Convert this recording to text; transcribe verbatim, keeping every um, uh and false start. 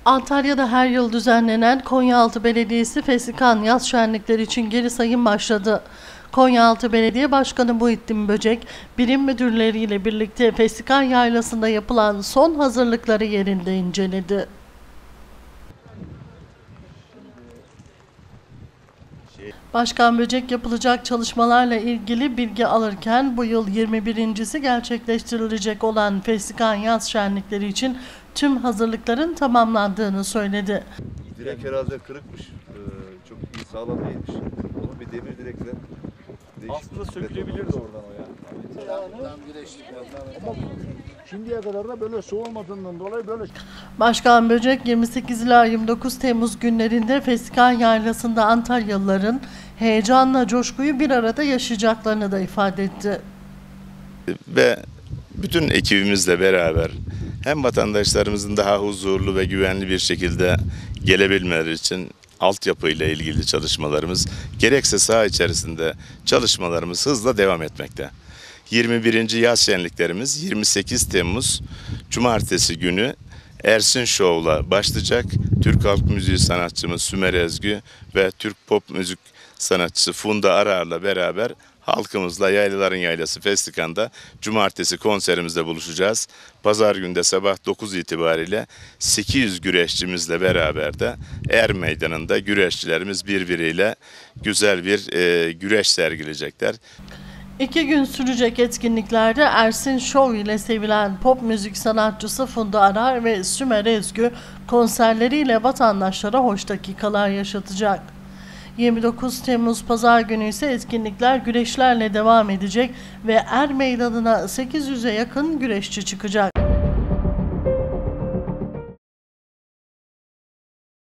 Antalya'da her yıl düzenlenen Konyaaltı Belediyesi Fesikan Yaz Şenlikleri için geri sayım başladı. Konyaaltı Belediye Başkanı Muhittin Böcek, birim müdürleriyle birlikte Fesikan Yaylası'nda yapılan son hazırlıkları yerinde inceledi. Başkan Böcek yapılacak çalışmalarla ilgili bilgi alırken bu yıl yirmi birincisi gerçekleştirilecek olan Fesikan Yaz Şenlikleri için tüm hazırlıkların tamamlandığını söyledi. Direk herhalde kırıkmış, ee, çok iyi sağlam değilmiş. Onun bir demir direkle aslında sökülebilirdi oradan o yani. Ama şimdiye kadar da böyle soğumadığından dolayı böyle. Başkan Böcek yirmi sekiz ila yirmi dokuz Temmuz günlerinde Fesikan Yaylası'nda Antalyalıların heyecanla coşkuyu bir arada yaşayacaklarını da ifade etti. Ve bütün ekibimizle beraber hem vatandaşlarımızın daha huzurlu ve güvenli bir şekilde gelebilmeleri için altyapıyla ilgili çalışmalarımız, gerekse saha içerisinde çalışmalarımız hızla devam etmekte. yirmi birinci yaz şenliklerimiz yirmi sekiz Temmuz Cumartesi günü Ersin Show'la başlayacak. Türk halk müziği sanatçımız Sümer Ezgü ve Türk pop müzik sanatçısı Funda Arar'la beraber halkımızla Yaylaların Yaylası Festikan'da cumartesi konserimizde buluşacağız. Pazar günde sabah dokuz itibariyle sekiz yüz güreşçimizle beraber de Er Meydanı'nda güreşçilerimiz birbiriyle güzel bir e, güreş sergileyecekler. İki gün sürecek etkinliklerde Ersin Show ile sevilen pop müzik sanatçısı Funda Arar ve Sümer Ezgü konserleriyle vatandaşlara hoş dakikalar yaşatacak. yirmi dokuz Temmuz Pazar günü ise etkinlikler güreşlerle devam edecek ve Er Meydanı'na sekiz yüze yakın güreşçi çıkacak.